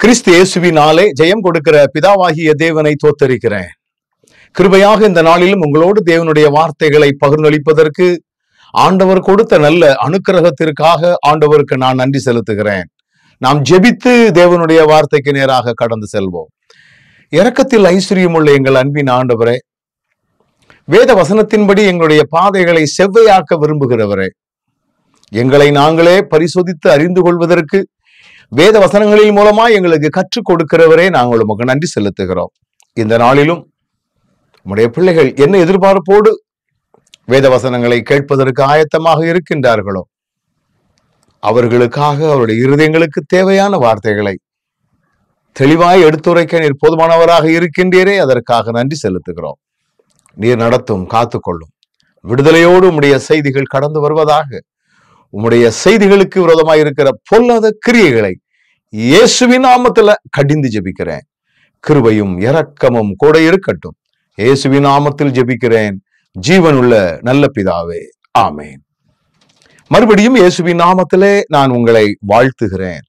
கிறிஸ்து இயேசுவினாலே ஜெயம் கொடுக்கிற பிதாவாகிய தேவனை தோத்தரிக்கிறேன். கிருபையாக இந்த நாளிலும் உங்களோடு தேவனுடைய வார்த்தைகளை பகிர்ந்தளிப்பதற்கு ஆண்டவர் கொடுத்த நல்ல அனுக்கிரகத்திற்காக ஆண்டவருக்கு நான் நன்றி செலுத்துகிறேன். நாம் ஜெபித்து தேவனுடைய வார்த்தைக்கு நேராக கடந்து செல்வோம். இரக்கத்தில் ஐஸ்வர்யமுள்ள எங்கள் அன்பின் ஆண்டவரே, வேத வசனத்தின்படி எங்களுடைய பாதைகளை செவ்வையாக்க விரும்புகிறவரே, எங்களை நாங்களே பரிசோதித்து அறிந்து கொள்வதற்கு வேத வசனங்களின் மூலமா எங்களுக்கு கற்றுக் கொடுக்கிறவரே, நாங்கள் உமக்கு நன்றி செலுத்துகிறோம். இந்த நாளிலும் உம்முடைய பிள்ளைகள் என்ன எதிர்பார்ப்போடு வேத வசனங்களை கேட்பதற்கு ஆயத்தமாக இருக்கின்றார்களோ அவர்களுக்காக அவருடைய இருதயங்களுக்கு தேவையான வார்த்தைகளை தெளிவாய் எடுத்துரைக்க நீர் போதுமானவராக இருக்கின்றீரே, அதற்காக நன்றி செலுத்துகிறோம். நீர் நடத்தும், காத்துக்கொள்ளும். விடுதலையோடு உம்முடைய செய்திகள் கடந்து வருவதாக. உம்முடைய செய்திகளுக்கு விரோதமாய் இருக்கிற பொல்லாத கிரியைகளை இயேசுவின் நாமத்துல கடிந்து ஜெபிக்கிறேன். கிருபையும் இரக்கமும் கூட இருக்கட்டும். இயேசுவின் நாமத்தில் ஜெபிக்கிறேன் ஜீவனுள்ள நல்ல பிதாவே, ஆமேன். மறுபடியும் இயேசுவின் நாமத்திலே நான் உங்களை வாழ்த்துகிறேன்.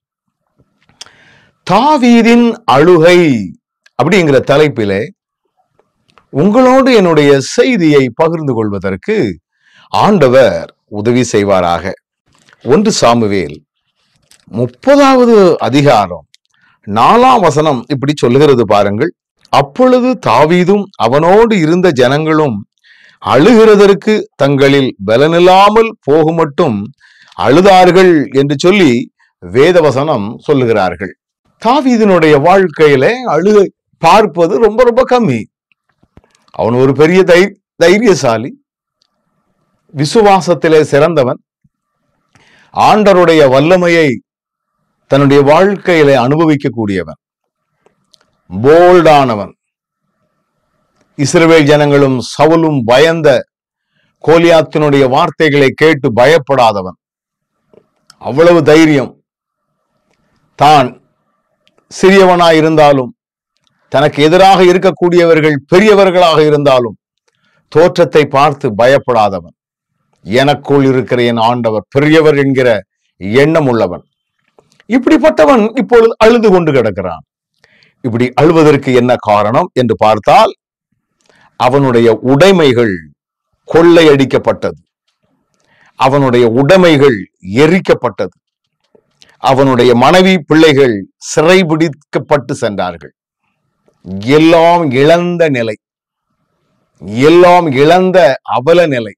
தாவீதின் அழுகை அப்படிங்கிற தலைப்பிலே உங்களோடு என்னுடைய செய்தியை பகிர்ந்து கொள்வதற்கு ஆண்டவர் உதவி செய்வாராக. 1 சாமுவேல் 30வது அதிகாரம் 4ஆம் வசனம் இப்படி சொல்லுகிறது பாருங்கள். அப்பொழுது தாவீதும் அவனோடு இருந்த ஜனங்களும் அழுகிறதற்கு தங்களில் பலனில்லாமல் போகுமட்டும் அழுதார்கள் என்று சொல்லி வேதவசனம் சொல்லுகிறார்கள். தாவீதினுடைய வாழ்க்கையில அழுகை பார்ப்பது ரொம்ப ரொம்ப கம்மி. அவன் ஒரு பெரிய தைரியசாலி, விசுவாசத்திலே சிறந்தவன், ஆண்டவருடைய வல்லமையை தன்னுடைய வாழ்க்கையில அனுபவிக்க கூடியவன், போல்டானவன். இஸ்ரவேல் ஜனங்களும் சவுலும் பயந்த கோலியாத்தினுடைய வார்த்தைகளை கேட்டு பயப்படாதவன். அவ்வளவு தைரியம். தான் சிறியவனாய் இருந்தாலும், தனக்கு எதிராக இருக்கக்கூடியவர்கள் பெரியவர்களாக இருந்தாலும் தோற்றத்தை பார்த்து பயப்படாதவன். எனக்குள் இருக்கிற என் ஆண்டவர் பெரியவர் என்கிற எண்ணம் உள்ளவன். இப்படிப்பட்டவன் இப்பொழுது அழுது கொண்டு கிடக்கிறான். இப்படி அழுவதற்கு என்ன காரணம் என்று பார்த்தால், அவனுடைய உடைமைகள் கொள்ளையடிக்கப்பட்டது, அவனுடைய உடைமைகள் எரிக்கப்பட்டது, அவனுடைய மனைவி பிள்ளைகள் சிறைபிடிக்கப்பட்டு சென்றார்கள். எல்லாம் இழந்த நிலை, எல்லாம் இழந்த அவல நிலை.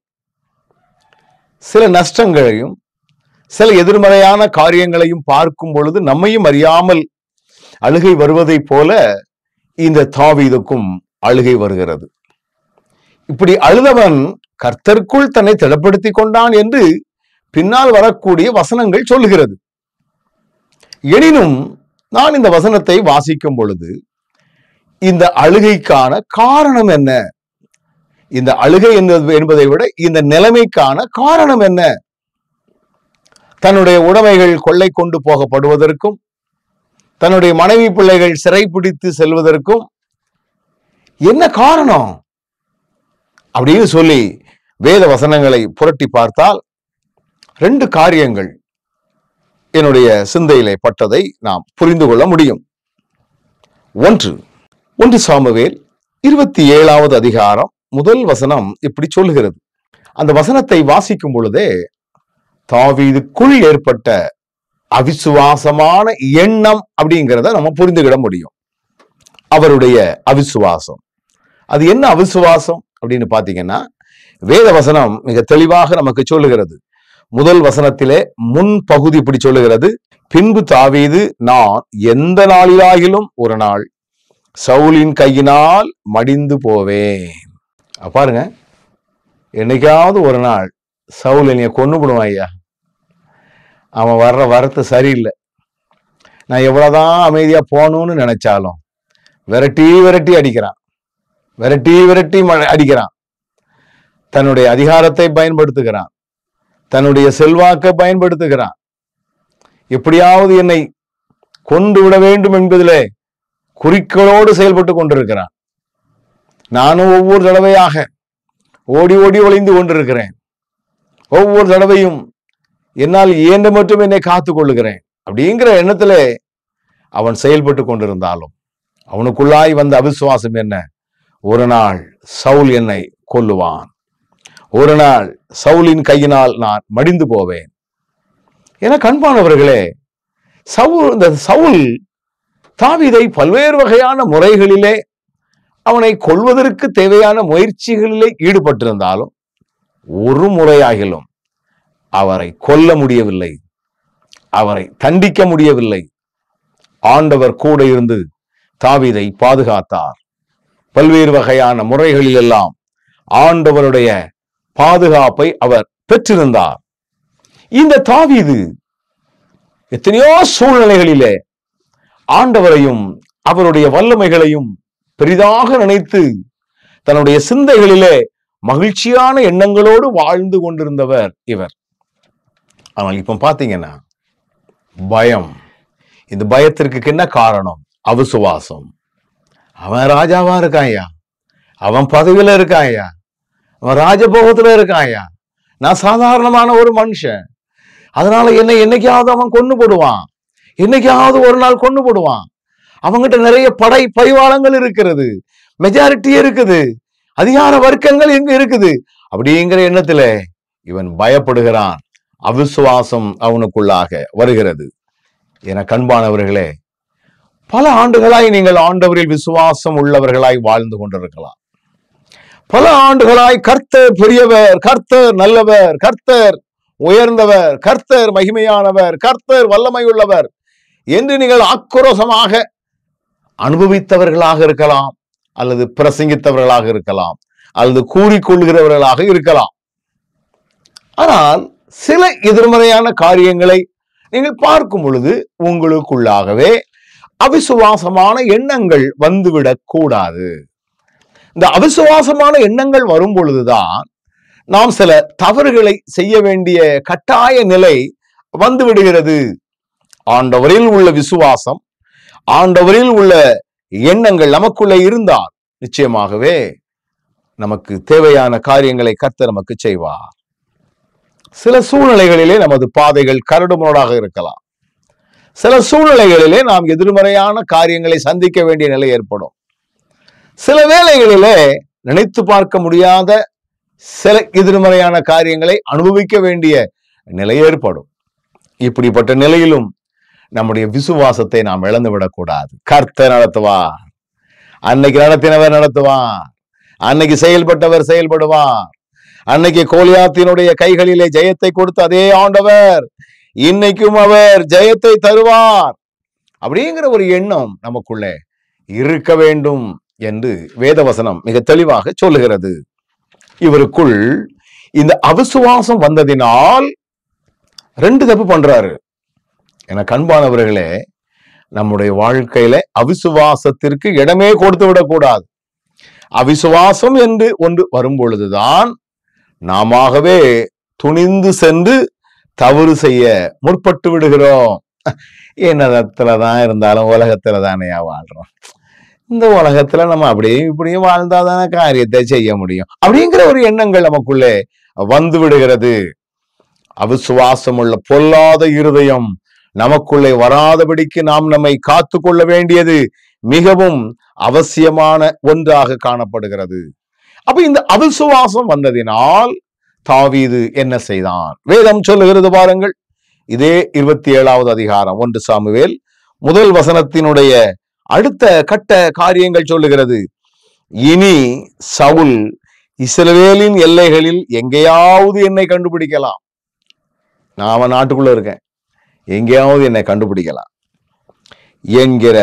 சில நஷ்டங்களையும் சில எதிர்மறையான காரியங்களையும் பார்க்கும் பொழுது நம்மையும் அறியாமல் அழுகை வருவதை போல இந்த தாவீதுக்கும் அழுகை வருகிறது. இப்படி அழுதவன் கர்த்தருக்குள் தன்னை திடப்படுத்தி கொண்டான் என்று பின்னால் வரக்கூடிய வசனங்கள் சொல்லுகிறது. எனினும் நான் இந்த வசனத்தை வாசிக்கும் பொழுது இந்த அழுகைக்கான காரணம் என்ன, இந்த அழுகை என்பதை விட இந்த நிலைமைக்கான காரணம் என்ன, தன்னுடைய உடைமைகள் கொள்ளை கொண்டு போகப்படுவதற்கும் தன்னுடைய மனைவி பிள்ளைகள் சிறைப்பிடித்து செல்வதற்கும் என்ன காரணம் அப்படின்னு சொல்லி வேத வசனங்களை புரட்டி பார்த்தால் 2 காரியங்கள் என்னுடைய சிந்தையிலே பட்டதை நாம் புரிந்து கொள்ள முடியும். 1 சாமுவேல் 27வது அதிகாரம் 1 வசனம் இப்படி சொல்லுகிறது. அந்த வசனத்தை வாசிக்கும் பொழுதே தாவீதுக்குள் ஏற்பட்ட அவிசுவாசமான எண்ணம் அப்படிங்கிறத நம்ம புரிந்துகிட முடியும். அவருடைய அவிசுவாசம், அது என்ன அவிசுவாசம் அப்படின்னு பாத்தீங்கன்னா, வேத வசனம் மிக தெளிவாக நமக்கு சொல்லுகிறது. 1 வசனத்திலே முன் பகுதி இப்படி சொல்லுகிறது. பின்பு தாவீது, நான் எந்த நாளிலாகிலும் ஒரு நாள் சவுலின் கையினால் மடிந்து போவேன். பாருங்க, என்னைக்காவது ஒரு நாள் சவுல் என்னைய கொன்னு விடுவான் ஐயா, அவன் வர்ற வரத்து சரியில்லை, நான் எவ்வளவுதான் அமைதியா போகணும்னு நினைச்சாலும் விரட்டி விரட்டி அடிக்கிறான், விரட்டி விரட்டி அடிக்கிறான். தன்னுடைய அதிகாரத்தை பயன்படுத்துகிறான், தன்னுடைய செல்வாக்கை பயன்படுத்துகிறான். எப்படியாவது என்னை கொண்டு விட வேண்டும் என்பதிலே குறிக்கோளோடு செயல்பட்டு கொண்டிருக்கிறான். நானும் ஒவ்வொரு தடவையாக ஓடி ஓடி ஒளிந்து கொண்டிருக்கிறேன். ஒவ்வொரு தடவையும் என்னால் இயன்ற மட்டும் என்னை காத்து கொள்ளுகிறேன் அப்படிங்கிற எண்ணத்துல அவன் செயல்பட்டு கொண்டிருந்தாலும் அவனுக்குள்ளாய் வந்த அவிசுவாசம் என்ன? ஒரு நாள் சவுல் என்னை கொல்லுவான், ஒரு நாள் சவுலின் கையினால் நான் மடிந்து போவேன் என. கண்பானவர்களே, இந்த சவுல் தாவீதை பல்வேறு வகையான முறைகளிலே அவனை கொல்வதற்கு தேவையான முயற்சிகளிலே ஈடுபட்டிருந்தாலும் ஒரு முறையாகிலும் அவரை கொல்ல முடியவில்லை, அவரை தண்டிக்க முடியவில்லை. ஆண்டவர் கூட இருந்து தாவீதை பாதுகாத்தார். பல்வேறு வகையான முறைகளில் எல்லாம் ஆண்டவருடைய பாதுகாப்பை அவர் பெற்றிருந்தார். இந்த தாவீது எத்தனையோ சூழ்நிலைகளிலே ஆண்டவரையும் அவருடைய வல்லமைகளையும் பெரிதாக நினைத்து தன்னுடைய சிந்தைகளிலே மகிழ்ச்சியான எண்ணங்களோடு வாழ்ந்து கொண்டிருந்தவர் இவர். ஆனால் இப்ப பாத்தீங்கன்னா பயம். இந்த பயத்திற்கு என்ன காரணம்? அவிசுவாசம். அவன் ராஜாவா இருக்காயா, அவன் பதவியில இருக்காயா, அவன் ராஜபோகத்துல இருக்காயா, நான் சாதாரணமான ஒரு மனுஷன், அதனால என்னைக்காவது அவன் கொண்டு போடுவான், என்னைக்காவது ஒரு நாள் கொண்டு போடுவான், அவங்கிட்ட நிறைய பரிவாளங்கள் இருக்கிறது, மெஜாரிட்டி இருக்குது, அதிகார வர்க்கங்கள் எங்க இருக்குது அப்படிங்கிற எண்ணத்துல இவன் பயப்படுகிறான். அவிசுவாசம் அவனுக்குள்ளாக வருகிறது. என கண்பானவர்களே, பல ஆண்டுகளாய் நீங்கள் ஆண்டவரில் விசுவாசம் உள்ளவர்களாய் வாழ்ந்து கொண்டிருக்கலாம். பல ஆண்டுகளாய் கர்த்தர் பெரியவர், கர்த்தர் நல்லவர், கர்த்தர் உயர்ந்தவர், கர்த்தர் மகிமையானவர், கர்த்தர் வல்லமை உள்ளவர் என்று நீங்கள் ஆக்ரோஷமாக அனுபவித்தவர்களாக இருக்கலாம், அல்லது பிரசங்கித்தவர்களாக இருக்கலாம், அல்லது கூறிக்கொள்கிறவர்களாக இருக்கலாம். ஆனால் சில எதிர்மறையான காரியங்களை நீங்கள் பார்க்கும் பொழுது உங்களுக்குள்ளாகவே அவிசுவாசமான எண்ணங்கள் வந்துவிடக் கூடாது. இந்த அவிசுவாசமான எண்ணங்கள் வரும் பொழுதுதான் நாம் சில தவறுகளை செய்ய வேண்டிய கட்டாய நிலை வந்துவிடுகிறது. ஆண்டவரில் உள்ள விசுவாசம், ஆண்டவரில் உள்ள எண்ணங்கள் நமக்குள்ளே இருந்தால் நிச்சயமாகவே நமக்கு தேவையான காரியங்களை கர்த்தர் நமக்கு செய்வார். சில சூழ்நிலைகளிலே நமது பாதைகள் கரடுமுரடாக இருக்கலாம். சில சூழ்நிலைகளிலே நாம் எதிர்மறையான காரியங்களை சந்திக்க வேண்டிய நிலை ஏற்படும். சில வேளைகளிலே நினைத்து பார்க்க முடியாத சில எதிர்மறையான காரியங்களை அனுபவிக்க வேண்டிய நிலை ஏற்படும். இப்படிப்பட்ட நிலையிலும் நம்முடைய விசுவாசத்தை நாம் இழந்துவிடக் கூடாது. கர்த்தர் நடத்துவார், அன்னைக்கு நடத்தினவர் நடத்துவார், அன்னைக்கு செயல்பட்டவர் செயல்படுவார், அன்னைக்கு கோலியாத்தினுடைய கைகளிலே ஜெயத்தை கொடுத்த அதே ஆண்டவர் இன்னைக்கும் அவர் ஜெயத்தை தருவார் அப்படிங்கிற ஒரு எண்ணம் நமக்குள்ளே இருக்க வேண்டும் என்று வேதவசனம் மிக தெளிவாக சொல்லுகிறது. இவருக்குள் இந்த அவிசுவாசம் வந்ததினால் 2 தப்பு பண்றாரு. என கண்பானவர்களே, நம்முடைய வாழ்க்கையில அவிசுவாசத்திற்கு இடமே கொடுத்து விடக்கூடாது. அவிசுவாசம் என்று ஒன்று வரும் பொழுதுதான் நாமவே துணிந்து சென்று தவறு செய்ய முற்பட்டு விடுகிறோம். என்னதத்துலதான் இருந்தாலும் உலகத்துல தானேயா வாழ்றோம், இந்த உலகத்துல நம்ம அப்படியும் இப்படியும் வாழ்ந்தாதானே காரியத்தை செய்ய முடியும் அப்படிங்கிற ஒரு எண்ணங்கள் நமக்குள்ளே வந்து விடுகிறது. அவிசுவாசம் உள்ள பொல்லாத இருதயம் நமக்குள்ளே வராதபடிக்கு நாம் நம்மை காத்து கொள்ள வேண்டியது மிகவும் அவசியமான ஒன்றாக காணப்படுகிறது. அப்ப இந்த அவிசுவாசம் வந்ததினால் தாவீது என்ன செய்தான்? வேதம் சொல்லுகிறது பாருங்கள். இதே 27வது அதிகாரம் 1 சாமுவேல் 1 வசனத்தினுடைய அடுத்த கட்ட காரியங்கள் சொல்லுகிறது. இனி சவுல் இஸ்ரவேலின் எல்லைகளில் எங்கேயாவது என்னை கண்டுபிடிக்கலாம், நான் நாட்டுக்குள்ள இருக்கேன், எங்கேயாவது என்னை கண்டுபிடிக்கலாம் என்கிற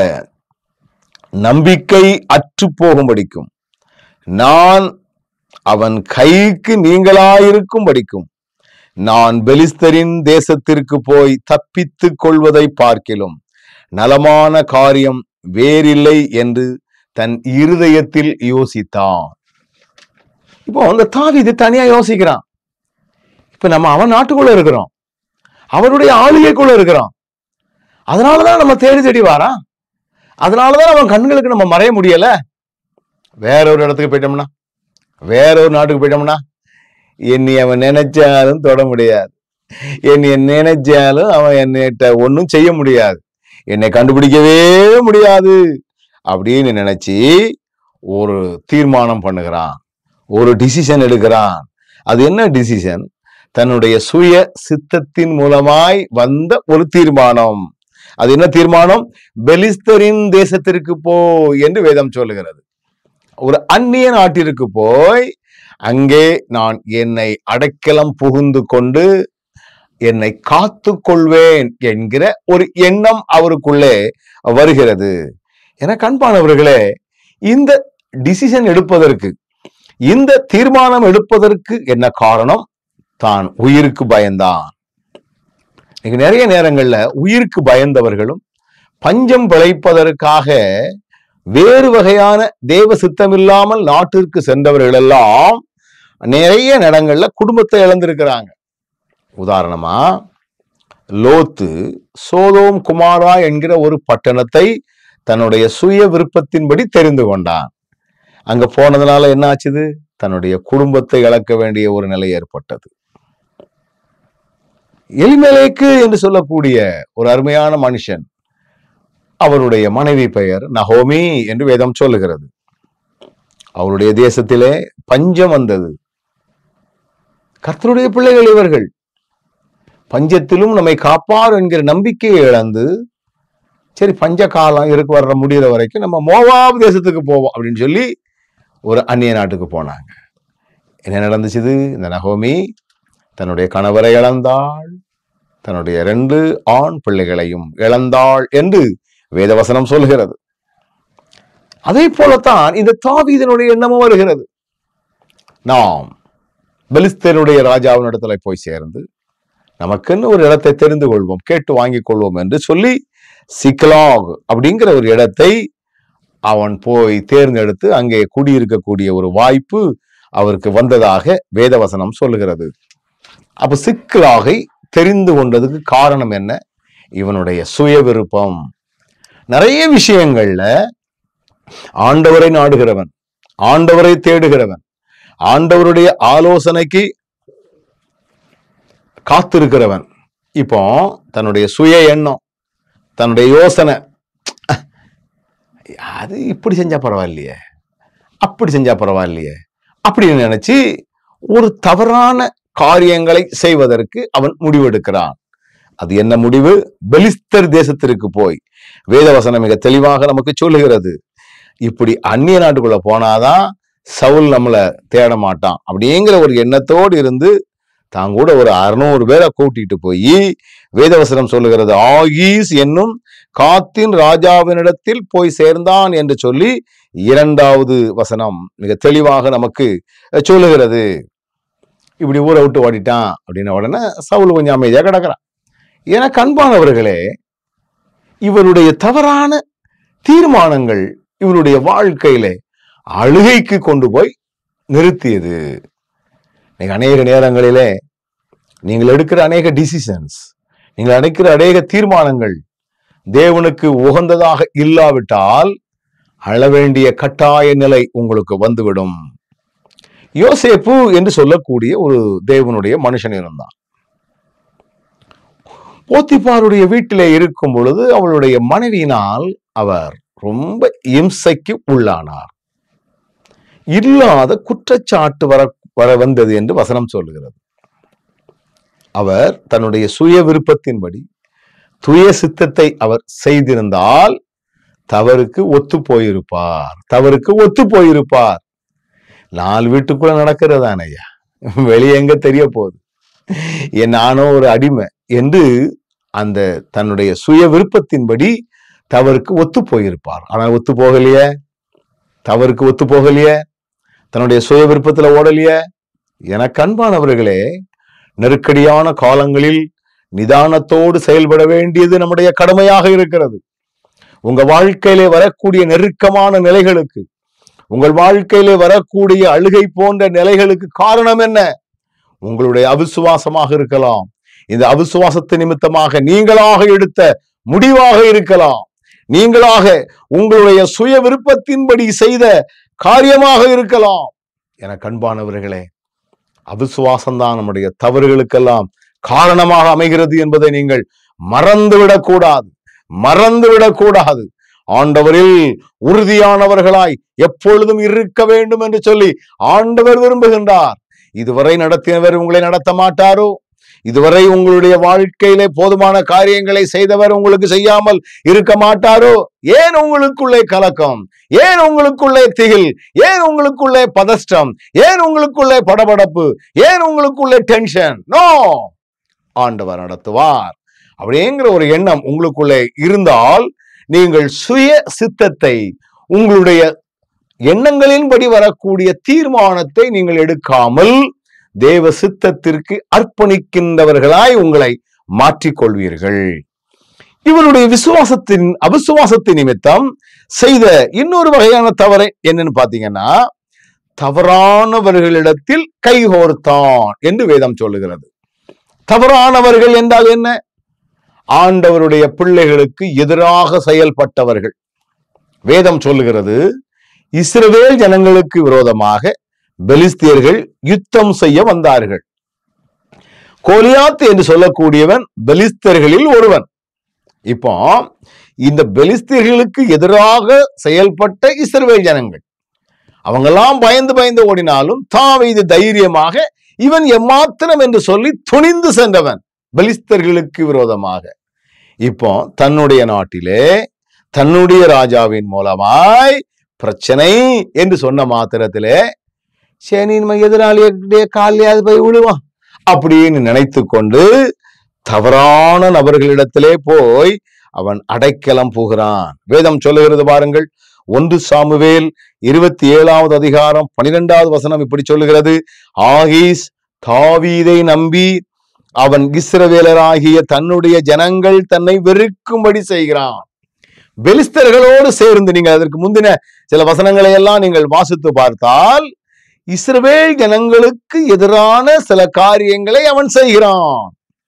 நம்பிக்கை அற்று போகும்படிக்கும், நான் அவன் கைக்கு நீங்களாயிருக்கும் படிக்கும், நான் பெலிஸ்தரின் தேசத்திற்கு போய் தப்பித்துக் கொள்வதை பார்க்கிலும் நலமான காரியம் வேறில்லை என்று தன் இருதயத்தில் யோசித்தான். இப்போ அந்த தாவீது தனியா யோசிக்கிறான். இப்ப நம்ம அவன் நாட்டுக்குள்ள இருக்கிறோம், அவனுடைய ஆளுகைக்குள்ள இருக்கிறோம், அதனாலதான் நம்ம தேடி வாரா, அதனாலதான் அவன் கண்களுக்கு நம்ம மறைய முடியல. வேற ஒரு இடத்துக்கு போயிட்டோம்னா, வேற ஒரு நாட்டுக்கு போயிட்டோம்னா என்னை அவன் நினைச்சாலும் தொட முடியாது, என்னை நினைச்சாலும் அவன் என்னிட்ட ஒன்னும் செய்ய முடியாது. என்னை கண்டுபிடிக்கவே முடியாது அப்படின்னு நினைச்சு ஒரு தீர்மானம் பண்ணுகிறான், ஒரு டிசிஷன் எடுக்கிறான். அது என்ன டிசிஷன்? தன்னுடைய சுய சித்தத்தின் மூலமாய் வந்த ஒரு தீர்மானம். அது என்ன தீர்மானம்? பெலிஸ்தரின் தேசத்திற்கு போய் என்று வேதம் சொல்லுகிறது. ஒரு அந்நிய நாட்டிற்கு போய் அங்கே நான் என்னை அடைக்கலம் புகுந்து கொண்டு என்னை காத்து கொள்வேன் என்கிற ஒரு எண்ணம் அவருக்குள்ளே வருகிறது. என அன்பானவர்களே, இந்த டிசிஷன் எடுப்பதற்கு, இந்த தீர்மானம் எடுப்பதற்கு என்ன காரணம்? தான் உயிருக்கு பயந்தான். நிறைய நேரங்கள்ல உயிருக்கு பயந்தவர்களும் பஞ்சம் பிழைப்பதற்காக வேறு வகையான தேவ சித்தம் இல்லாமல் நாட்டிற்கு சென்றவர்கள் எல்லாம் நிறைய நேரங்கள்ல குடும்பத்தை இழந்திருக்கிறாங்க. உதாரணமா, லோத்து சோதோம் குமாரா என்கிற ஒரு பட்டணத்தை தன்னுடைய சுய விருப்பத்தின்படி தெரிந்து கொண்டான். அங்க போனதுனால என்ன ஆச்சுது? தன்னுடைய குடும்பத்தை இழக்க வேண்டிய ஒரு நிலை ஏற்பட்டது. எலிமெலேக்கு என்று சொல்லக்கூடிய ஒரு அருமையான மனுஷன், அவருடைய மனைவி பெயர் நகோமி என்று வேதம் சொல்லுகிறது. அவருடைய தேசத்திலே பஞ்சம் வந்தது. கர்த்தருடைய பிள்ளைகள் இவர்கள் பஞ்சத்திலும் நம்மை காப்பார் என்கிற நம்பிக்கையை இழந்து, சரி பஞ்ச காலம் வர்ற முடிகிற வரைக்கும் நம்ம மோவாப் தேசத்துக்கு போவோம் அப்படின்னு சொல்லி ஒரு அந்நிய நாட்டுக்கு போனாங்க. என்ன நடந்துச்சு? இந்த நகோமி தன்னுடைய கணவரை இழந்தாள், தன்னுடைய 2 ஆண் பிள்ளைகளையும் இழந்தாள் என்று வேதவசனம் சொல்கிறது. அதே போலத்தான் இந்த தாவீதினுடைய எண்ணமும் வருகிறது. நாம் பெலிஸ்தருடைய ராஜாவின் இடத்துல போய் சேர்ந்து நமக்குன்னு ஒரு இடத்தை தெரிந்து கொள்வோம், கேட்டு வாங்கிக் கொள்வோம் என்று சொல்லி சிக்லாக் அப்படிங்கிற ஒரு இடத்தை அவன் போய் தேர்ந்தெடுத்து அங்கே குடியிருக்கக்கூடிய ஒரு வாய்ப்பு அவருக்கு வந்ததாக வேதவசனம் சொல்லுகிறது. அப்ப சிக்லாகை தெரிந்து கொண்டதுக்கு காரணம் என்ன? இவனுடைய சுய விருப்பம். நிறைய விஷயங்கள்ல ஆண்டவரை நாடுகிறவன், ஆண்டவரை தேடுகிறவன், ஆண்டவருடைய ஆலோசனைக்கு காத்திருக்கிறவன், இப்போ தன்னுடைய சுய எண்ணம், தன்னுடைய யோசனை, அது இப்படி செஞ்சா பரவாயில்லையே, அப்படி செஞ்சா பரவாயில்லையே அப்படின்னு நினைச்சு ஒரு தவறான காரியங்களை செய்வதற்கு அவன் முடிவெடுக்கிறான். அது என்ன முடிவு? பெலிஸ்தர் தேசத்திற்கு போய் வேதவசனம் மிக தெளிவாக நமக்கு சொல்லுகிறது, இப்படி அந்நிய நாட்டுக்குள்ள போனாதான் சவுல் நம்மளை தேட மாட்டான் அப்படிங்கிற ஒரு எண்ணத்தோடு இருந்து தான் கூட ஒரு 600 பேரை கூட்டிட்டு போய் வேதவசனம் சொல்லுகிறது, ஆகீஸ் என்னும் காத்தின் ராஜாவினிடத்தில் போய் சேர்ந்தான் என்று சொல்லி 2வது வசனம் மிக தெளிவாக நமக்கு சொல்லுகிறது. இப்படி ஊரை விட்டு ஓடிட்டான் அப்படின்ன உடனே சவுல் கொஞ்சம் அமைதியா கிடக்கிறான். எனக்கு அன்பானவர்களே, இவருடைய தவறான தீர்மானங்கள் இவருடைய வாழ்க்கையிலே அழுகைக்கு கொண்டு போய் நிறுத்தியது. அநேக நேரங்களிலே நீங்கள் எடுக்கிற அநேக டிசிஷன்ஸ், நீங்கள் எடுக்கிற அநேக தீர்மானங்கள் தேவனுக்கு உகந்ததாக இல்லாவிட்டால் அழ வேண்டிய கட்டாய நிலை உங்களுக்கு வந்துவிடும். யோசேப்பு என்று சொல்லக்கூடிய ஒரு தேவனுடைய மனுஷன் இருந்தான். போத்திபாருடைய வீட்டிலே இருக்கும் பொழுது அவளுடைய மனைவியினால் அவர் ரொம்ப இம்சைக்கு உள்ளானார். இல்லாத குற்றச்சாட்டு வர வந்தது என்று வசனம் சொல்லுகிறது. அவர் தன்னுடைய சுய விருப்பத்தின்படி துய சித்தத்தை அவர் செய்திருந்தால் தவறுக்கு ஒத்து போயிருப்பார். 4 வீட்டுக்குள்ள நடக்கிறதான ஐயா, வெளியே எங்க தெரிய போகுது, நானோ ஒரு அடிமை என்று அந்த தன்னுடைய சுய விருப்பத்தின்படி தவறுக்கு ஒத்து போயிருப்பார். ஆனால் ஒத்து போகலையே, தவறுக்கு ஒத்து போகலையே, தன்னுடைய சுய விருப்பத்துல ஓடலையே. எனக்கு அன்பானவர்களே, நெருக்கடியான காலங்களில் நிதானத்தோடு செயல்பட வேண்டியது நம்முடைய கடமையாக இருக்கிறது. உங்க வாழ்க்கையிலே வரக்கூடிய நெருக்கமான நிலைகளுக்கு, உங்கள் வாழ்க்கையிலே வரக்கூடிய அழுகை போன்ற நிலைகளுக்கு காரணம் என்ன? உங்களுடைய அவிசுவாசமாக இருக்கலாம். இந்த அவிசுவாசத்து நிமித்தமாக நீங்களாக எடுத்த முடிவாக இருக்கலாம். நீங்களாக உங்களுடைய சுய விருப்பத்தின்படி செய்த காரியமாக இருக்கலாம். எனக்கு அன்பானவர்களே, அவிசுவாசம்தான் நம்முடைய தவறுகளுக்கெல்லாம் காரணமாக அமைகிறது என்பதை நீங்கள் மறந்துவிடக் கூடாது, மறந்துவிடக் கூடாது. ஆண்டவரில் உறுதியானவர்களாய் எப்பொழுதும் இருக்க வேண்டும் என்று சொல்லி ஆண்டவர் விரும்புகின்றார். இதுவரை நடத்தினவர் உங்களை நடத்த மாட்டாரோ? இதுவரை உங்களுடைய வாழ்க்கையிலே போதுமான காரியங்களை செய்தவர் உங்களுக்கு செய்யாமல் இருக்க மாட்டாரோ? ஏன் உங்களுக்குள்ளே கலக்கம்? ஏன் உங்களுக்குள்ளே திகில்? ஏன் உங்களுக்குள்ளே பதஷ்டம்? ஏன் உங்களுக்குள்ளே படபடப்பு? ஏன் உங்களுக்குள்ளே டென்ஷன்? நோ, ஆண்டவர் நடத்துவார். அப்படிங்கிற ஒரு எண்ணம் உங்களுக்குள்ளே இருந்தால் நீங்கள் சுய சித்தத்தை, உங்களுடைய எண்ணங்களின்படி வரக்கூடிய தீர்மானத்தை நீங்கள் எடுக்காமல் தேவ சித்தத்திற்கு அர்ப்பணிக்கின்றவர்களாய் உங்களை மாற்றிக்கொள்வீர்கள். இவருடைய அவிசுவாசத்தின் நிமித்தம் செய்த இன்னொரு வகையான தவறு என்னன்னு பாத்தீங்கன்னா, தவறானவர்களிடத்தில் கைகோர்த்தான் என்று வேதம் சொல்லுகிறது. தவறானவர்கள் என்றால் என்ன? ஆண்டவருடைய பிள்ளைகளுக்கு எதிராக செயல்பட்டவர்கள். வேதம் சொல்லுகிறது, இஸ்ரவேல் ஜனங்களுக்கு விரோதமாக பெலிஸ்தியர்கள் யுத்தம் செய்ய வந்தார்கள். கோலியாத் என்று சொல்லக்கூடியவன் பெலிஸ்தர்களில் ஒருவன். இப்போ இந்த பெலிஸ்தியர்களுக்கு எதிராக செயல்பட்ட இஸ்ரவேல் ஜனங்கள் அவங்கெல்லாம் பயந்து பயந்து ஓடினாலும் தாவீது தைரியமாக இவன் எம்மாத்திரம் என்று சொல்லி துணிந்து சென்றவன் பெலிஸ்தர்களுக்கு விரோதமாக. இப்போ தன்னுடைய நாட்டிலே தன்னுடைய ராஜாவின் மூலமாய் பிரச்சனை என்று சொன்ன மாத்திரத்திலே சரி நம்ம எதிராளிய காலையாவது போய் விடுவான் அப்படின்னு நினைத்து கொண்டு தவறான நபர்களிடத்திலே போய் அவன் அடைக்கலம் போகிறான். வேதம் சொல்லுகிறது பாருங்கள், 1 சாமுவேல் 27வது அதிகாரம் 12வது வசனம் இப்படி சொல்லுகிறது, ஆகீஸ் தாவீதை நம்பி அவன் இஸ்ரவேலராகிய தன்னுடைய ஜனங்கள் தன்னை வெறுக்கும்படி செய்கிறான். பெலிஸ்தர்களோடு சேர்ந்து நீங்கள் அதற்கு முந்தின சில வசனங்களை எல்லாம் நீங்கள் வாசித்து பார்த்தால் இஸ்ரவேல் ஜனங்களுக்கு எதிரான சில காரியங்களை அவன் செய்கிறான்.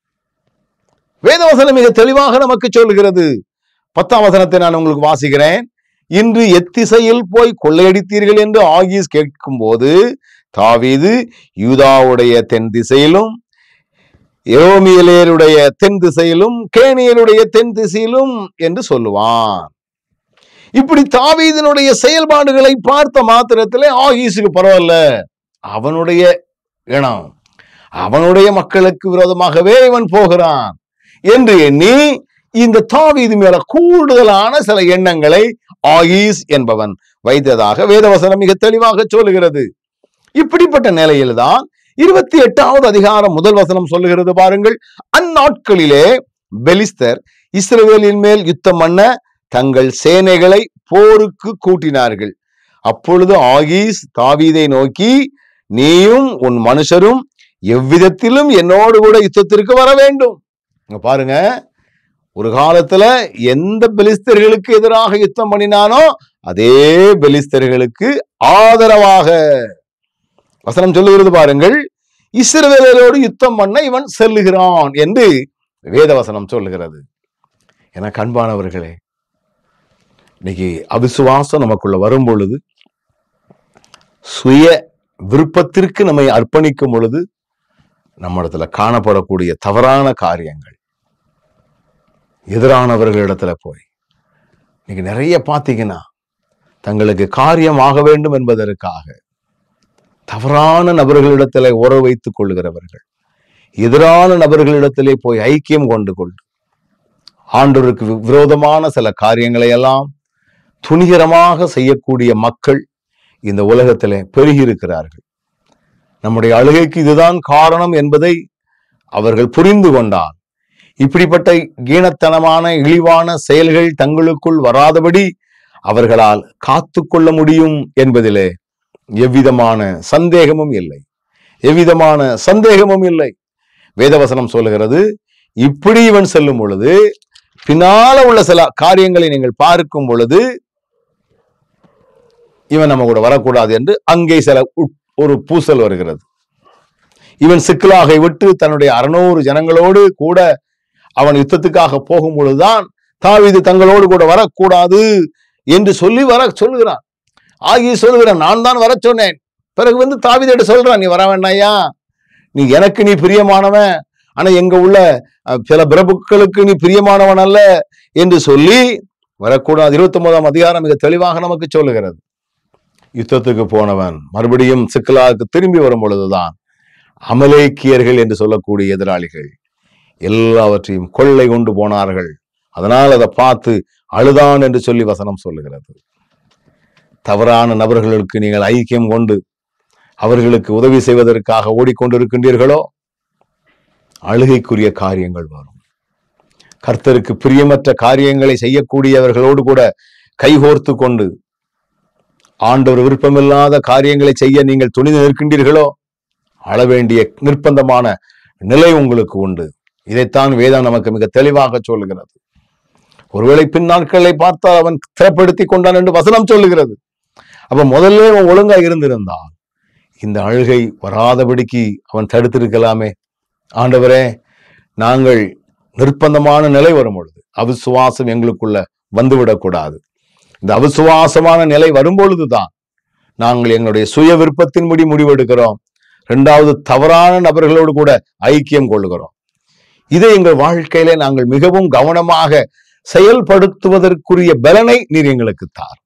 வேதவசனம் மிக தெளிவாக நமக்கு சொல்கிறது. 10ஆம் வசனத்தை நான் உங்களுக்கு வாசிக்கிறேன். இன்று எத்திசையில் போய் கொள்ளையடித்தீர்கள் என்று ஆகீஸ் கேட்கும் போது தாவீது யூதாவுடைய தென் திசையிலும் எரோமியலேருடைய தென் திசையிலும் கேனியருடைய தென் திசையிலும் என்று சொல்லுவான். இப்படி தாவீதினுடைய செயல்பாடுகளை பார்த்த மாத்திரத்திலே ஆகீஸுக்கு பரவாயில்ல, அவனுடைய இனம் அவனுடைய மக்களுக்கு விரோதமாகவே இவன் போகிறான் என்று எண்ணி இந்த தாவீது மேல கூடுதலான சில எண்ணங்களை ஆகீஸ் என்பவன் வைத்ததாக வேதவசனம் மிக தெளிவாக சொல்லுகிறது. இப்படிப்பட்ட நிலையில்தான் 28வது அதிகாரம் 1 வசனம் சொல்லுகிறது பாருங்கள், அந்நாட்களிலே பெலிஸ்தர் இஸ்ரவேலின் மேல் யுத்தம் பண்ண தங்கள் சேனைகளை போருக்கு கூட்டினார்கள். அப்பொழுது ஆகீஸ் தாவீதை நோக்கி, நீயும் உன் மனுஷரும் எவ்விதத்திலும் என்னோடு கூட யுத்தத்திற்கு வர வேண்டும். பாருங்க, ஒரு காலத்துல எந்த பெலிஸ்தர்களுக்கு எதிராக யுத்தம் பண்ணினானோ அதே பெலிஸ்தர்களுக்கு ஆதரவாக வசனம் சொல்லுகிறது பாருங்கள், இஸ்ரவேலரோடு யுத்தம் பண்ண இவன் செல்லுகிறான் என்று வேதவசனம் சொல்லுகிறது. என அன்பானவர்களே, இன்னைக்கு அவிசுவாசம் நமக்குள்ள வரும் பொழுது, சுய விருப்பத்திற்கு நம்மை அர்ப்பணிக்கும் பொழுது நம்ம இடத்துல காணப்படக்கூடிய தவறான காரியங்கள், எதிரானவர்களிடத்துல போய் இன்னைக்கு நிறைய பார்த்தீங்கன்னா தங்களுக்கு காரியம் ஆக வேண்டும் என்பதற்காக தவறான நபர்களிடத்திலே உறவு வைத்துக் கொள்ளுகிறவர்கள், எதிரான நபர்களிடத்திலே போய் ஐக்கியம் கொண்டு ஆண்டவருக்கு விரோதமான சில காரியங்களை எல்லாம் துணிகரமாக செய்யக்கூடிய மக்கள் இந்த உலகத்திலே பெருகி இருக்கிறார்கள். நம்முடைய அழுகைக்கு இதுதான் காரணம் என்பதை அவர்கள் புரிந்து கொண்டால் இப்படிப்பட்ட ஈனத்தனமான இழிவான செயல்கள் தங்களுக்குள் வராதபடி அவர்களால் காத்து கொள்ள முடியும் என்பதிலே எவ்விதமான சந்தேகமும் இல்லை. வேதவசனம் சொல்லுகிறது, இப்படி இவன் செல்லும் பொழுது பின்னால உள்ள சில காரியங்களை நீங்கள் பார்க்கும் பொழுது இவன் நம்ம கூட வரக்கூடாது என்று அங்கே சில ஒரு பூசல் வருகிறது. இவன் சிக்கலாகை விட்டு தன்னுடைய 600 ஜனங்களோடு கூட அவன் யுத்தத்துக்காக போகும் பொழுதுதான் தாவீது தங்களோடு கூட வரக்கூடாது என்று சொல்லி சொல்லுகிறான். ஆகி சொல்லுகிறான், நான் தான் வர சொன்னேன். பிறகு வந்து தாவீது சொல்றான், நீ வர வேண்டாயா, நீ பிரியமானவன், ஆனா எங்க உள்ள சில பிரபுக்களுக்கு நீ பிரியமானவன் அல்ல, என்று சொல்லி வரக்கூடாது. 29ஆம் அதிகாரம் மிக தெளிவாக நமக்கு சொல்லுகிறது. யுத்தத்துக்கு போனவன் மறுபடியும் சிக்கலாவுக்கு திரும்பி வரும் பொழுதுதான் அமலேக்கியர்கள் என்று சொல்லக்கூடிய எதிராளிகள் எல்லாவற்றையும் கொள்ளை கொண்டு போனார்கள். அதனால் அதை பார்த்து அழுதான் என்று சொல்லி வசனம் சொல்லுகிறது. தவறான நபர்களுக்கு நீங்கள் ஐக்கியம் கொண்டு அவர்களுக்கு உதவி செய்வதற்காக ஓடிக்கொண்டிருக்கின்றீர்களோ, அழுகைக்குரிய காரியங்கள் வரும். கர்த்தருக்கு பிரியமற்ற காரியங்களை செய்யக்கூடியவர்களோடு கூட கைகோர்த்து கொண்டு ஆண்டவர் விருப்பமில்லாத காரியங்களை செய்ய நீங்கள் துணிந்து நிற்கின்றீர்களோ, அழ வேண்டிய நிர்பந்தமான நிலை உங்களுக்கு உண்டு. இதைத்தான் வேதம் நமக்கு மிக தெளிவாக சொல்லுகிறது. ஒருவேளை பின் நாட்களை பார்த்தால் அவன் திறப்படுத்தி கொண்டான் என்று வசனம் சொல்லுகிறது. அப்ப முதல்ல அவன் ஒழுங்கா இருந்திருந்தான் இந்த அழுகை வராதபடிக்கு அவன் தடுத்திருக்கலாமே. ஆண்டவரே, நாங்கள் நிர்பந்தமான நிலை வரும் பொழுது அவிசுவாசம் எங்களுக்குள்ள வந்துவிடக்கூடாது. இந்த அவிசுவாசமான நிலை வரும்பொழுதுதான் நாங்கள் எங்களுடைய சுய விருப்பத்தின்படி முடிவெடுக்கிறோம். இரண்டாவது, தவறான நபர்களோடு கூட ஐக்கியம் கொள்ளுகிறோம். இதை எங்கள் வாழ்க்கையில நாங்கள் மிகவும் கவனமாக செயல்படுத்துவதற்குரிய பலனை நீர் எங்களுக்கு தாரும்.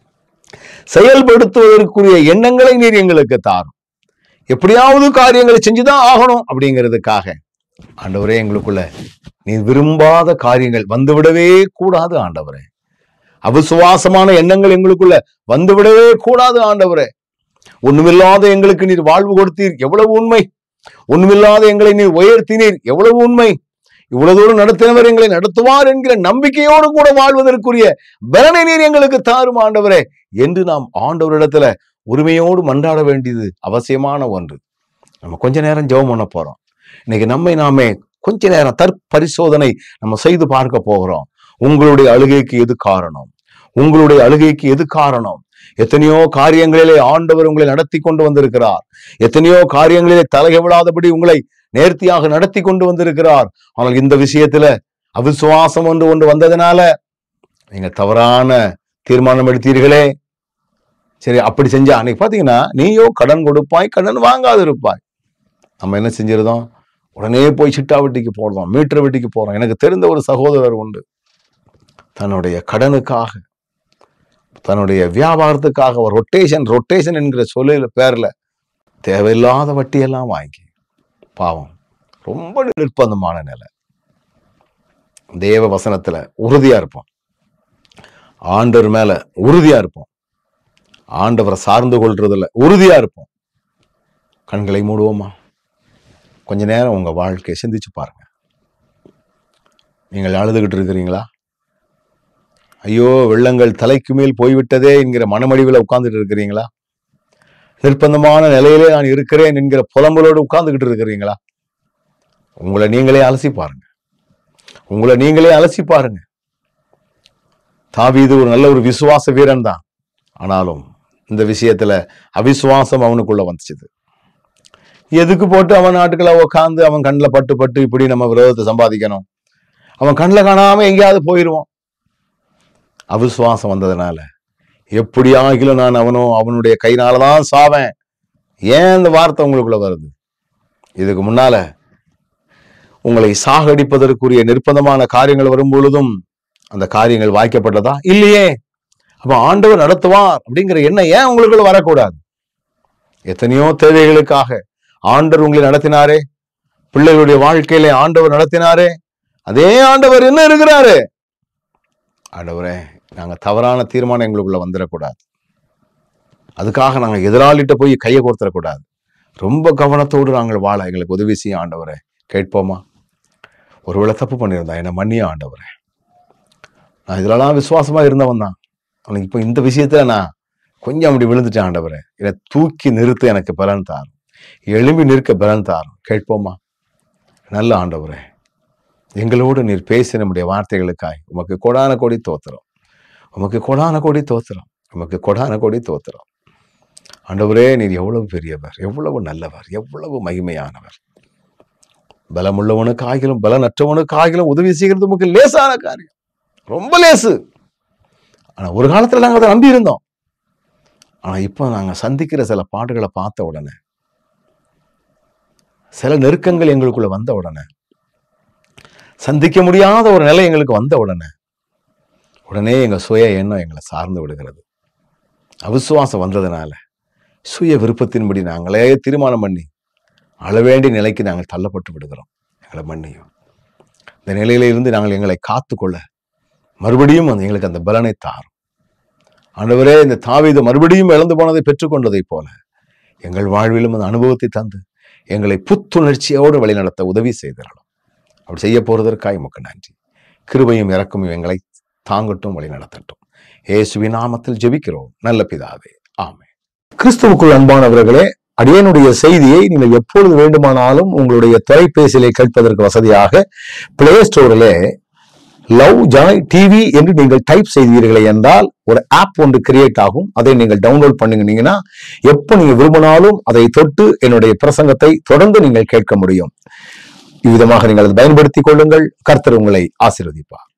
செயல்படுத்துவதற்குரிய எண்ணங்களை நீர் எங்களுக்கு தாரும். எப்படியாவது காரியங்களை செஞ்சுதான் ஆகணும் அப்படிங்கிறதுக்காக ஆண்டவரே, எங்களுக்குள்ள நீ விரும்பாத காரியங்கள் வந்துவிடவே கூடாது ஆண்டவரே. அவிசுவாசமான எண்ணங்கள் எங்களுக்குள்ள வந்துவிடவே கூடாது ஆண்டவரே. ஒண்ணுமில்லாத எங்களுக்கு நீர் வாழ்வு கொடுத்தீர், எவ்வளவு உண்மை. ஒண்ணுமில்லாத எங்களை நீர் உயர்த்தினீர், எவ்வளவு உண்மை. இவ்வளவு தூரம் நடத்தினவர் எங்களை நடத்துவார் என்கிற நம்பிக்கையோடு கூட வாழ்வதற்குரிய பலனை நீர் எங்களுக்கு தாரும் ஆண்டவரே என்று நாம் ஆண்டவரிடத்துல உரிமையோடு மன்றாட வேண்டியது அவசியமான ஒன்று. நம்ம கொஞ்ச நேரம் ஜெபம் பண்ண போறோம். இன்னைக்கு நம்மை நாமே கொஞ்ச நேரம் தற்பரிசோதனை நம்ம செய்து பார்க்க போகிறோம். உங்களுடைய அழுகைக்கு எது காரணம்? உங்களுடைய அழுகைக்கு எது காரணம்? எத்தனையோ காரியங்களிலே ஆண்டவர் உங்களை நடத்தி கொண்டு வந்திருக்கிறார். எத்தனையோ காரியங்களிலே தலைகவிழாதபடி உங்களை நேர்த்தியாக நடத்தி கொண்டு வந்திருக்கிறார். ஆனால் இந்த விஷயத்துல அவிசுவாசம் ஒன்று வந்ததுனால நீங்க தவறான தீர்மானம் எடுத்தீர்களே. சரி, அப்படி செஞ்சா அன்னைக்கு பாத்தீங்கன்னா நீயோ கடன் கொடுப்பாய், கடன் வாங்காது இருப்பாய். நம்ம என்ன செஞ்சிருந்தோம்? உடனே போய் சிட்டா வட்டிக்கு போடுறோம், மீட்டர் வட்டிக்கு போறோம். எனக்கு தெரிந்த ஒரு சகோதரர் உண்டு, தன்னுடைய கடனுக்காக, தன்னுடைய வியாபாரத்துக்காக ஒரு ரொட்டேஷன் என்கிற சொல்ல பேர்ல தேவையில்லாத வட்டியெல்லாம் வாங்கி, பாவம், ரொம்ப நிர்பந்தமான நிலை. தேவ வசனத்துல உறுதியா இருப்போம், ஆண்டவர் மேல உறுதியா இருப்போம், ஆண்டவரை சார்ந்து கொள்றதுல உறுதியா இருப்போம். கண்களை மூடுவோமா? கொஞ்ச நேரம் உங்க வாழ்க்கையை சிந்திச்சு பாருங்க. நீங்கள் அழுதுகிட்டு இருக்கிறீங்களா? ஐயோ, வெள்ளங்கள் தலைக்கு மேல் போய்விட்டதே என்கிற மனமடிவில் உட்கார்ந்துட்டு இருக்கிறீங்களா? நிர்பந்தமான நிலையிலே நான் இருக்கிறேன் என்கிற புலம்பலோடு உட்கார்ந்துகிட்டு இருக்கிறீங்களா? உங்களை நீங்களே அலசி பாருங்க. உங்களை நீங்களே அலசி பாருங்க. தாவீது ஒரு நல்ல ஒரு விசுவாச வீரன் தான். ஆனாலும் இந்த விஷயத்துல அவிசுவாசம் அவனுக்குள்ள வந்துச்சு. எதுக்கு போட்டு அவன் நாட்டுக்களை உட்காந்து அவன் கண்ணில் பட்டு இப்படி நம்ம விரோதத்தை சம்பாதிக்கணும்? அவன் கண்ணில் காணாம எங்கேயாவது போயிடுவான். அவிசுவாசம் வந்ததுனால எப்படி ஆகிலும் நான் அவனுடைய கையினாலதான் சாவேன். ஏன் இந்த வார்த்தை உங்களுக்குள்ள வருது? இதுக்கு முன்னால உங்களை சாகடிப்பதற்குரிய நிர்பந்தமான காரியங்கள் வரும் பொழுதும் அந்த காரியங்கள் வாய்க்கப்பட்டதா? இல்லையே. அப்ப ஆண்டவர் நடத்துவார் அப்படிங்கிற எண்ணம் ஏன் உங்களுக்குள்ள வரக்கூடாது? எத்தனையோ தேவைகளுக்காக ஆண்டவர் உங்களை நடத்தினாரே. பிள்ளைகளுடைய வாழ்க்கையில ஆண்டவர் நடத்தினாரே. அதே ஆண்டவர் என்ன இருக்கிறாரு? ஆண்டவரே, நாங்க தவறான தீர்மானம் எங்களுக்குள்ள வந்துடக்கூடாது. அதுக்காக நாங்க எதிராளிட்ட போய் கையை கோர்த்தரக்கூடாது. ரொம்ப கவனத்தோடு நாங்கள் வாழ எங்களுக்கு உதவி செய்ய ஆண்டவரே. கேட்போமா? ஒருவேளை தப்பு பண்ணியிருந்தா என்ன மன்னிய ஆண்டவரே. நான் இதுலலாம் விசுவாசமா இருந்தவன் தான். அவனுக்கு இப்போ இந்த விஷயத்துல நான் கொஞ்சம் அப்படி விழுந்துட்டேன் ஆண்டவரே. என்னை தூக்கி நிறுத்த எனக்கு பலன் தாரும், எழும்பி நிற்க பலன் தாரும். கேட்போமா? நல்ல ஆண்டவரே, எங்களோடு நீர் பேசி நம்முடைய வார்த்தைகளுக்காய் உமக்கு கொடான கோடி தோத்திரம், உமக்கு கொடான கோடி தோத்திரம், உமக்கு கொடான கோடி தோத்திரம். ஆண்டவரே, நீர் எவ்வளவு பெரியவர், எவ்வளவு நல்லவர், எவ்வளவு மகிமையானவர். பலமுள்ளவனுக்கு ஆகிலும் பலனற்றவனுக்கு ஆகிலும் உதவி செய்கிறது உமக்கு லேசான காரியம், ரொம்ப லேசு. ஆனா ஒரு காலத்துல நாங்க அதை நம்பி இருந்தோம். ஆனா இப்ப நாங்க சந்திக்கிற சில பாடுகளை பார்த்த உடனே, சில நெருக்கங்கள் எங்களுக்குள்ள வந்த உடனே, சந்திக்க முடியாத ஒரு நிலை எங்களுக்கு வந்த உடனே உடனே எங்க சுய எண்ணம் எங்களை சார்ந்து விடுகிறது. அவிசுவாசம் வந்ததுனால சுய விருப்பத்தின்படி நாங்களே தீர்மானம் பண்ணி அழ வேண்டிய நிலைக்கு நாங்கள் தள்ளப்பட்டு விடுகிறோம். எங்களை மன்னியும். இந்த நிலையில இருந்து நாங்கள் எங்களை காத்துக்கொள்ள மறுபடியும் எங்களுக்கு அந்த பலனை தாரும். ஆண்டவரே, இந்த தாவீது மறுபடியும் இழந்து போனதை பெற்றுக்கொண்டதை போல எங்கள் வாழ்விலும் அந்த அனுபவத்தை தந்து எங்களை புத்துணர்ச்சியோடு வழிநடத்த உதவி செய்திடலாம். அப்படி செய்ய போறதற்காக உமக்கு நன்றி. கிருபையும் இரக்கமும் எங்களை தாங்கட்டும், வழி நடத்தட்டும். இயேசுவின் நாமத்தில் ஜெபிக்கிறோம் நல்ல பிதாவே, ஆமென். கிறிஸ்துவுக்குள் அன்பானவர்களே, அடியனுடைய செய்தியை நீங்கள் எப்பொழுது வேண்டுமானாலும் உங்களுடைய தொலைபேசியிலே கேட்பதற்கு வசதியாக பிளே ஸ்டோரிலே லவ் ஜாய் டிவி என்று நீங்கள் டைப் செய்தீர்களே என்றால் ஒரு ஆப் ஒன்று கிரியேட் ஆகும். அதை நீங்கள் டவுன்லோட் பண்ணுங்கன்னா எப்போ நீங்க விரும்பினாலும் அதை தொட்டு என்னுடைய பிரசங்கத்தை தொடர்ந்து நீங்கள் கேட்க முடியும். இவ்விதமாக நீங்கள் அதை பயன்படுத்திக் கொள்ளுங்கள். கர்த்தர் உங்களை ஆசீர்வதிப்பார்.